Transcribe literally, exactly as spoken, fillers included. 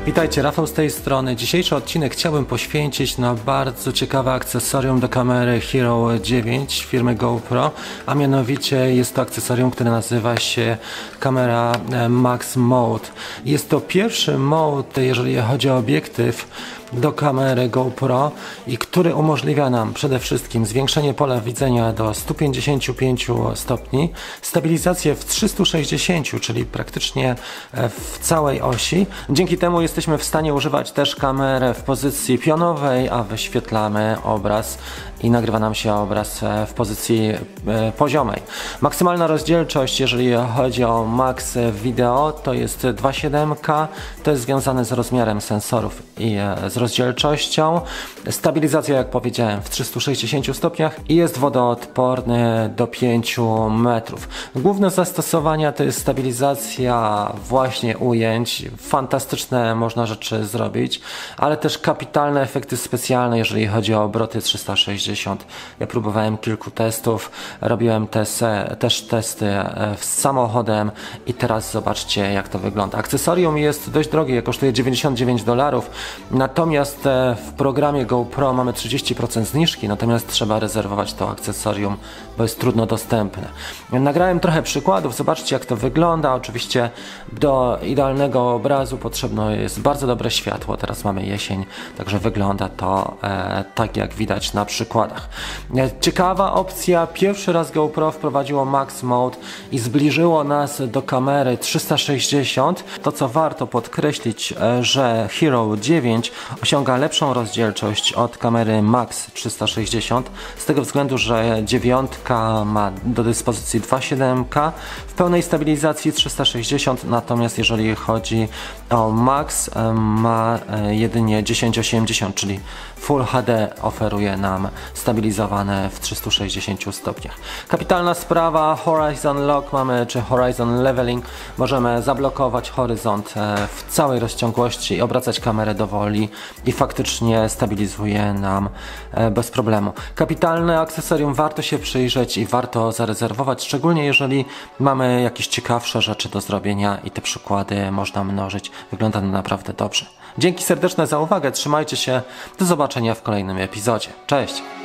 Witajcie, Rafał z tej strony. Dzisiejszy odcinek chciałbym poświęcić na bardzo ciekawe akcesorium do kamery Hero dziewięć firmy GoPro, a mianowicie jest to akcesorium, które nazywa się kamera Max Mode. Jest to pierwszy mode, jeżeli chodzi o obiektyw do kamery GoPro i który umożliwia nam przede wszystkim zwiększenie pola widzenia do stu pięćdziesięciu pięciu stopni, stabilizację w trzystu sześćdziesięciu, czyli praktycznie w całej osi. Dzięki temu jesteśmy w stanie używać też kamery w pozycji pionowej, a wyświetlamy obraz i nagrywa nam się obraz w pozycji poziomej. Maksymalna rozdzielczość, jeżeli chodzi o max wideo, to jest dwa przecinek siedem K, to jest związane z rozmiarem sensorów i z rozdzielczością. Stabilizacja, jak powiedziałem, w trzystu sześćdziesięciu stopniach i jest wodoodporny do pięciu metrów. Główne zastosowania to jest stabilizacja właśnie ujęć. Fantastyczne można rzeczy zrobić, ale też kapitalne efekty specjalne, jeżeli chodzi o obroty trzysta sześćdziesiąt. Ja próbowałem kilku testów, robiłem tes, też testy z samochodem i teraz zobaczcie, jak to wygląda. Akcesorium jest dość drogie, kosztuje dziewięćdziesiąt dziewięć dolarów, natomiast w programie GoPro mamy trzydzieści procent zniżki, natomiast trzeba rezerwować to akcesorium, bo jest trudno dostępne. Nagrałem trochę przykładów, zobaczcie, jak to wygląda. Oczywiście do idealnego obrazu potrzebne jest bardzo dobre światło. Teraz mamy jesień, także wygląda to e, tak, jak widać na przykładach. Ciekawa opcja, pierwszy raz GoPro wprowadziło Max Mode i zbliżyło nas do kamery trzysta sześćdziesiąt. To, co warto podkreślić, że Hero dziewięć osiąga lepszą rozdzielczość od kamery Max trzysta sześćdziesiąt z tego względu, że dziewiątka ma do dyspozycji dwa przecinek siedem K w pełnej stabilizacji trzysta sześćdziesiąt, natomiast jeżeli chodzi o Max, ma jedynie tysiąc osiemdziesiąt, czyli Full H D oferuje nam stabilizowane w trzystu sześćdziesięciu stopniach. Kapitalna sprawa, Horizon Lock mamy, czy Horizon Leveling. Możemy zablokować horyzont w całej rozciągłości i obracać kamerę do woli i faktycznie stabilizuje nam bez problemu. Kapitalne akcesorium, warto się przyjrzeć i warto zarezerwować, szczególnie jeżeli mamy jakieś ciekawsze rzeczy do zrobienia i te przykłady można mnożyć. Wygląda to naprawdę dobrze. Dzięki serdeczne za uwagę, trzymajcie się, do zobaczenia w kolejnym epizodzie. Cześć!